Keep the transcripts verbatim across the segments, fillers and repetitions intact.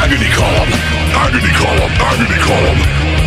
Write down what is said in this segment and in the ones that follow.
Agony Column, Agony Column, Agony Column.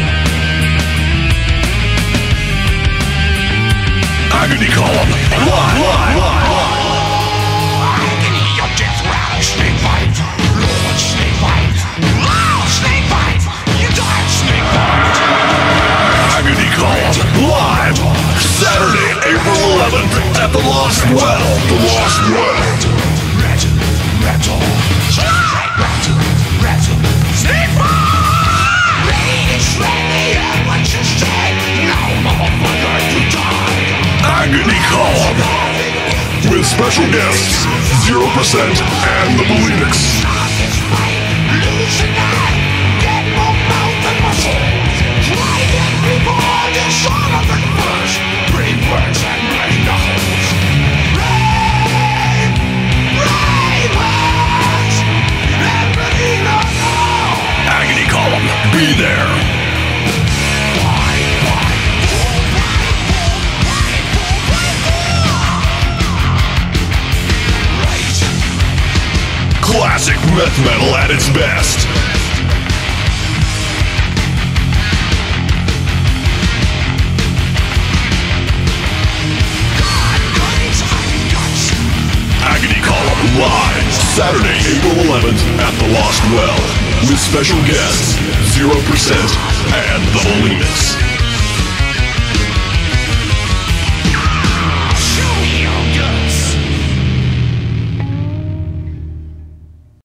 Agony Column, live, live, live. Agony, your death rattle, snake bite. Lord, snake bite. Oh, snake bite. You died, snake bite. Agony Column, live. Saturday, April eleventh, at the Lost Well. The Lost Well. Rattle, rattle, rattle, rattle, rattle. Snake bite. Ready to shred me and what you say. No, motherfucker, you died. Agony Column, with special guests, zero percent and the Bulimics. Losing that, get more mouth and muscle. Try that before the shot of the first. Bring words and break knuckles. Rain, rain words. Everybody don't know. Agony Column, be there. Classic death metal at its best. Agony Column live, Saturday, April eleventh at the Lost Well, with special guests, zero percent and the Bulimics.